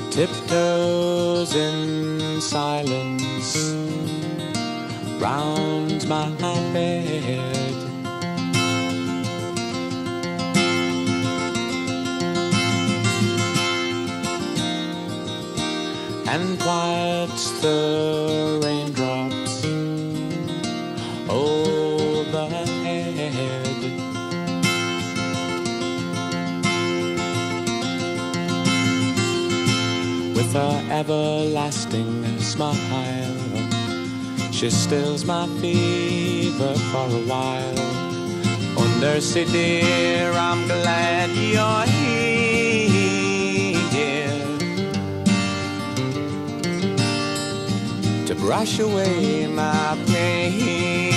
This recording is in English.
tiptoes in silence round my bed. And quiets the raindrops overhead. With her everlasting smile, she stills my fever for a while. Oh, Nursie dear, I'm glad you're here to brush away my pain.